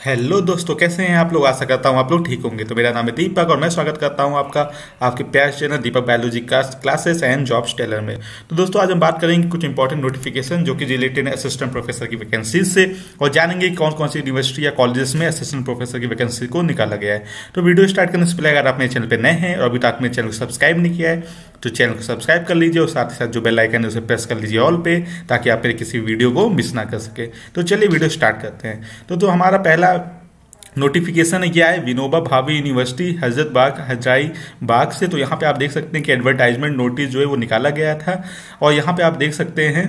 Hello दोस्तों, कैसे हैं आप लोग। आशा करता हूं आप लोग ठीक होंगे। तो मेरा नाम है दीपक और मैं स्वागत करता हूं आपका आपके प्यार channel Deepak biology classes and jobs teller में। तो दोस्तों, आज हम बात करेंगे कुछ इंपॉर्टेंट नोटिफिकेशन जो कि रिलेटेड है असिस्टेंट प्रोफेसर की वैकेंसीज से, और जानेंगे कौन कौन सी यूनिवर्सिटी या कॉलेजेस में असिस्टेंट प्रोफेसर की वैकेंसी को निकाला गया है। तो वीडियो स्टार्ट करने से पहले अगर आप मेरे चैनल पर नए हैं और अभी तक मेरे चैनल को सब्सक्राइब नहीं किया है तो चैनल को सब्सक्राइब कर लीजिए और साथ ही साथ जो बेल आइकन है उसे प्रेस कर लीजिए ऑल पे, ताकि आप मेरे किसी वीडियो को मिस ना कर सके। तो चलिए वीडियो स्टार्ट करते हैं। तो हमारा पहला नोटिफिकेशन है क्या है, विनोबा भावे यूनिवर्सिटी हजरत बाग हजारी बाग से। तो यहाँ पे आप देख सकते हैं कि एडवर्टाइजमेंट नोटिस जो है वो निकाला गया था, और यहाँ पे आप देख सकते हैं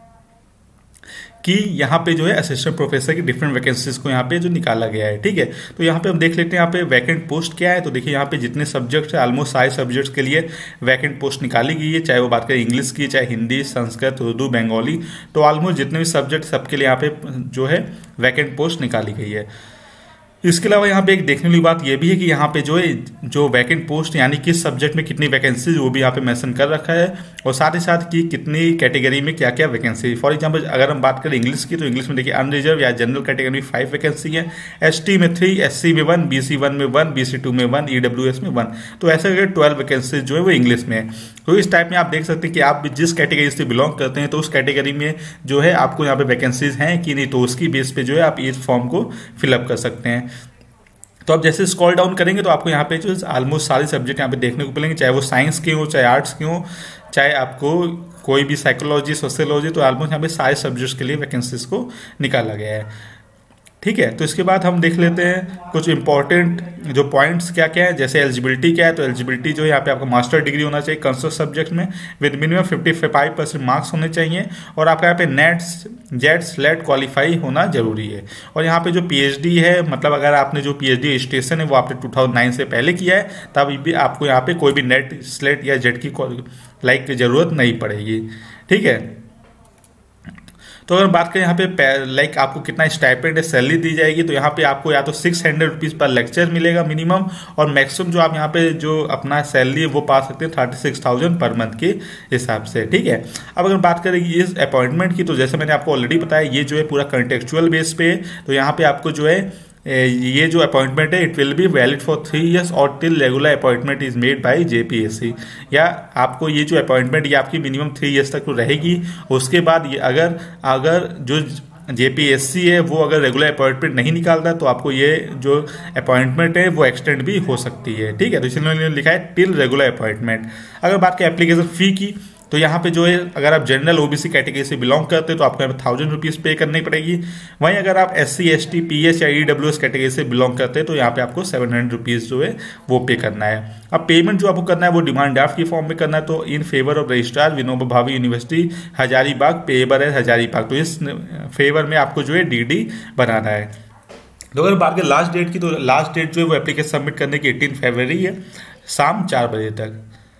कि यहाँ पे जो है असिस्टेंट प्रोफेसर की डिफरेंट वैकेंसीज को यहाँ पे जो निकाला गया है। ठीक है, तो यहाँ पे हम देख लेते हैं यहाँ पे वैकेंट पोस्ट क्या है। तो देखिए यहाँ पे जितने सब्जेक्ट्स है ऑलमोस्ट सारे सब्जेक्ट्स के लिए वैकेंट पोस्ट निकाली गई है, चाहे वो बात करें इंग्लिश की, चाहे हिंदी, संस्कृत, उर्दू, बंगाली। तो ऑलमोस्ट जितने भी सब्जेक्ट सबके लिए यहाँ पे जो है वैकेंट पोस्ट निकाली गई है। इसके अलावा यहाँ पे एक देखने वाली बात यह भी है कि यहाँ पे जो है जो वैकेंट पोस्ट यानी किस सब्जेक्ट में कितनी वैकेंसी वो भी यहाँ पे मेंशन कर रखा है, और साथ ही साथ कि कितनी कैटेगरी में क्या क्या वैकेंसी। फॉर एग्जांपल अगर हम बात करें इंग्लिश की, तो इंग्लिश में देखिए अनरिजर्व या जनरल कैटेगरी में 5 वैकेंसी है, एसटी में 3, एससी में 1, बीसी 1 में 1, बीसी 2 में 1, ईडब्ल्यूएस में 1। तो ऐसे करके 12 वैकेंसी जो है वो इंग्लिश में है। तो इस टाइप में आप देख सकते हैं कि आप जिस कैटेगरी से बिलोंग करते हैं तो उस कैटेगरी में जो है आपको यहाँ पे वैकेंसीज हैं कि नहीं, तो उसकी बेस पे जो है आप इस फॉर्म को फिलअप कर सकते हैं। तो आप जैसे स्क्रॉल डाउन करेंगे तो आपको यहाँ पे जो ऑलमोस्ट सारे सब्जेक्ट यहाँ पे देखने को मिलेंगे, चाहे वो साइंस के हो, चाहे आर्ट्स के हो, चाहे आपको कोई भी साइकोलॉजी, सोशियोलॉजी। तो ऑलमोस्ट यहाँ पे सारे सब्जेक्ट्स के लिए वैकेंसीज को निकाला गया है। ठीक है, तो इसके बाद हम देख लेते हैं कुछ इंपॉर्टेंट जो पॉइंट्स क्या क्या है। जैसे एलिजिबिलिटी क्या है, तो एलिजिबिलिटी जो है यहाँ पे आपका मास्टर डिग्री होना चाहिए कंसर्न सब्जेक्ट में विद मिनिमम 55% मार्क्स होने चाहिए, और आपका यहाँ पे नेट्स जेट स्लेट क्वालिफाई होना जरूरी है। और यहाँ पे जो पीएचडी है, मतलब अगर आपने जो पीएचडी रजिस्ट्रेशन है वो आपने 2009 से पहले किया है, तब भी आपको यहाँ पे कोई भी नेट स्लेट या जेट की लाइक जरूरत नहीं पड़ेगी। ठीक है, तो अगर बात करें यहाँ पे लाइक आपको कितना स्टाइपेंड है, सैलरी दी जाएगी, तो यहाँ पे आपको या तो 600 रुपीज़ पर लेक्चर मिलेगा मिनिमम, और मैक्सिमम जो आप यहाँ पे जो अपना सैलरी है वो पा सकते हैं 36,000 पर मंथ के हिसाब से। ठीक है, अब अगर बात करें इस अपॉइंटमेंट की, तो जैसे मैंने आपको ऑलरेडी बताया ये जो है पूरा कंटेक्चुअल बेस पे है। तो यहाँ पे आपको जो है ये जो अपॉइंटमेंट है it will be valid for 3 years और till regular appointment is made by JPSC. या आपको ये जो अपॉइंटमेंट ये आपकी मिनिमम 3 years तक तो रहेगी। उसके बाद ये अगर जो जेपीएससी है वो अगर रेगुलर अपॉइंटमेंट नहीं निकालता तो आपको ये जो अपॉइंटमेंट है वो एक्सटेंड भी हो सकती है। ठीक है, तो इसलिए लिखा है टिल रेगुलर अपॉइंटमेंट। अगर बात करें एप्लीकेशन फी की, तो यहाँ पे जो है अगर आप जनरल ओबीसी कैटेगरी से बिलोंग करते हैं तो आपको यहाँ पे 1000 रुपीज़ पे करनी पड़ेगी। वहीं अगर आप एससी एसटी पीएच या ईडब्ल्यूएस कैटेगरी से बिलोंग करते हैं तो यहाँ पे आपको 700 रुपीज़ जो है वो पे करना है। अब पेमेंट जो आपको करना है वो डिमांड ड्राफ्ट की फॉर्म में करना है। तो in favour of registrar Vinoba Bhave university Hazaribagh payable है हजारीबाग, तो इस फेवर में आपको जो है डीडी बनाना है। तो अगर बात करें लास्ट डेट की, तो लास्ट डेट जो है वो एप्लीकेशन सबमिट करने की 18 फरवरी है शाम 4 बजे तक।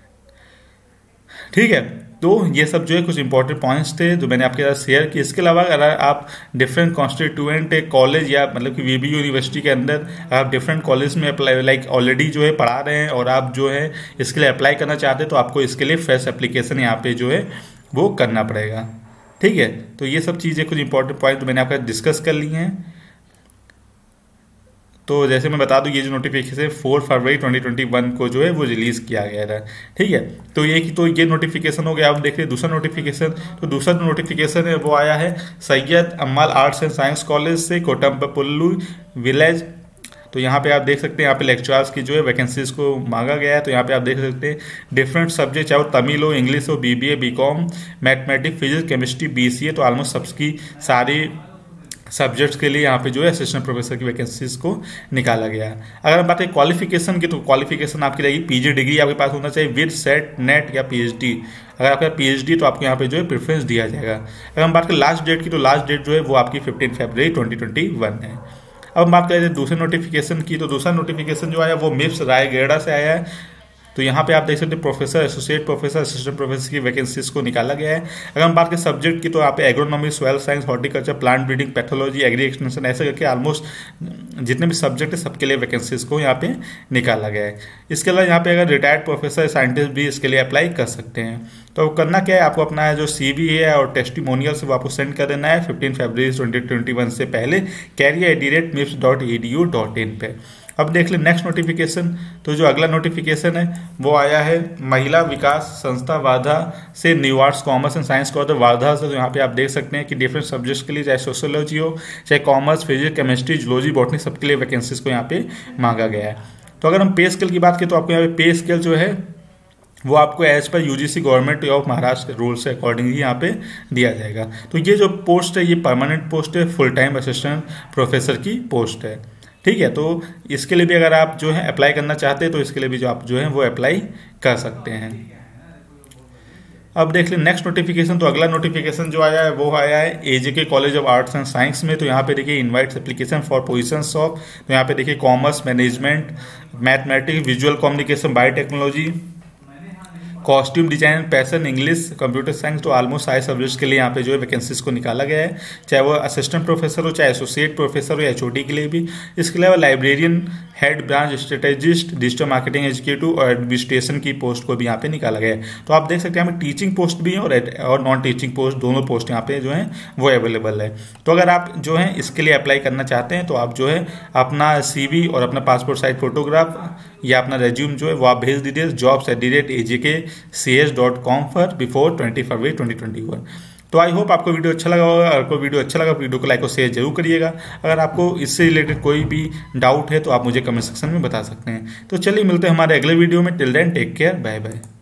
ठीक है, तो ये सब जो है कुछ इंपॉर्टेंट पॉइंट्स थे जो मैंने आपके साथ शेयर किए। इसके अलावा अगर आप डिफरेंट कॉन्स्टिट्यूएंट कॉलेज या मतलब कि वीबी यूनिवर्सिटी के अंदर आप डिफरेंट कॉलेज में अप्लाई लाइक ऑलरेडी जो है पढ़ा रहे हैं और आप जो है इसके लिए अप्लाई करना चाहते हैं तो आपको इसके लिए फ्रेश एप्लीकेशन यहाँ पे जो है वो करना पड़ेगा। ठीक है, तो ये सब चीज़ें कुछ इंपॉर्टेंट पॉइंट मैंने आपका डिस्कस कर ली हैं। तो जैसे मैं बता दूं ये जो नोटिफिकेशन 4 फरवरी 2021 को जो है वो रिलीज किया गया था। ठीक है, तो ये नोटिफिकेशन हो गया। अब देख रहे दूसरा नोटिफिकेशन, तो दूसरा नोटिफिकेशन है वो आया है Syed Ammal arts and science college से कोटमपल्लू विलेज। तो यहाँ पे आप देख सकते हैं यहाँ पे लेक्चरर्स की जो है वैकेंसीज को मांगा गया है। तो यहाँ पे आप देख सकते हैं डिफरेंट सब्जेक्ट, चाहे वो तमिल हो, इंग्लिश हो, BBA, BCom, mathematics, physics, chemistry, BCA, तो ऑलमोस्ट सबकी सारी सब्जेक्ट्स के लिए यहाँ पे जो है असिस्टेंट प्रोफेसर की वैकेंसीज को निकाला गया है। अगर हम बात करें क्वालिफिकेशन की, तो क्वालिफिकेशन आपकी रहेगी पीजी डिग्री आपके पास होना चाहिए विद सेट नेट या पीएचडी। अगर आपका पीएचडी तो आपको यहाँ पे जो है प्रेफरेंस दिया जाएगा। अगर हम बात करें लास्ट डेट की, तो लास्ट डेट जो है वो आपकी 15 फरवरी 2021 है। अब हम बात करें दूसरे नोटिफिकेशन की, तो दूसरा नोटिफिकेशन जो आया वो मिप्स रायगढ़ से आया है। तो यहाँ पे आप देख सकते हैं professor, associate professor, assistant professor की वैकेंसीज को निकाला गया है। अगर हम बात करें सब्जेक्ट की तो यहाँ पे agronomy, soil science, horticulture, plant breeding, pathology, agri extension, ऐसे करके ऑलमोस्ट जितने भी सब्जेक्ट है सबके लिए वैकेंसीज को यहाँ पे निकाला गया है। इसके अलावा यहाँ पे अगर रिटायर्ड प्रोफेसर, साइंटिस्ट भी इसके लिए अप्लाई कर सकते हैं। तो करना क्या है, आपको अपना जो CV है और टेस्टिमोनियल्स वो आपको सेंड कर देना है 15 फरवरी 2021 से पहले career@mips.edu.in पे। अब देख ले नेक्स्ट नोटिफिकेशन। तो जो अगला नोटिफिकेशन है वो आया है महिला विकास संस्था वार्धा से, new arts, commerce and science को वार्धा से। तो यहाँ पे आप देख सकते हैं कि डिफरेंट सब्जेक्ट्स के लिए, चाहे सोशियोलॉजी हो, चाहे commerce, physics, chemistry, zoology, botany, सबके लिए वैकेंसीज को यहाँ पे मांगा गया है। तो अगर हम पे स्केल की बात करें तो आपको यहाँ पे पे स्केल जो है वो आपको एज पर UGC government of Maharashtra rule से अकॉर्डिंग ही यहाँ पे दिया जाएगा। तो ये जो पोस्ट है ये परमानेंट पोस्ट है, फुल टाइम असिस्टेंट प्रोफेसर की पोस्ट है। ठीक है, तो इसके लिए भी अगर आप जो है अप्लाई करना चाहते हैं तो इसके लिए भी जो आप जो है वो अप्लाई कर सकते हैं। अब देख लें नेक्स्ट नोटिफिकेशन। तो अगला नोटिफिकेशन जो आया है वो आया है AJK college of arts and science में। तो यहाँ पे देखिए invites application for positions of, तो यहाँ पे देखिए commerce, management, mathematics, visual communication, biotechnology, costume design, fashion, English, computer science. तो ऑलमोस्ट सारे सब्जेक्ट्स के लिए यहाँ पे जो है वैकेंसीज को निकाला गया है, चाहे वो असिस्टेंट प्रोफेसर हो, चाहे एसोसिएट प्रोफेसर हो, या HOD के लिए भी। इसके अलावा librarian, head branch strategist, digital marketing executive और एडमिनिस्ट्रेशन की पोस्ट को भी यहाँ पे निकाला गया है। तो आप देख सकते हैं यहाँ पे टीचिंग पोस्ट भी है और नॉन टीचिंग पोस्ट, दोनों पोस्ट यहाँ पे जो है वो अवेलेबल है। तो अगर आप जो है इसके लिए अप्लाई करना चाहते हैं तो आप जो है अपना CV और अपना पासपोर्ट साइज फोटोग्राफ या अपना रेज्यूम जो है वो आप भेज दीजिए jobs@ajkcs.com पर बिफोर 20 फरवरी 2021। तो आई होप आपको वीडियो अच्छा लगा होगा। अगर कोई वीडियो अच्छा लगा वीडियो को लाइक और शेयर जरूर करिएगा। अगर आपको इससे रिलेटेड कोई भी डाउट है तो आप मुझे कमेंट सेक्शन में बता सकते हैं। तो चलिए मिलते हैं हमारे अगले वीडियो में। Till then take care, bye bye.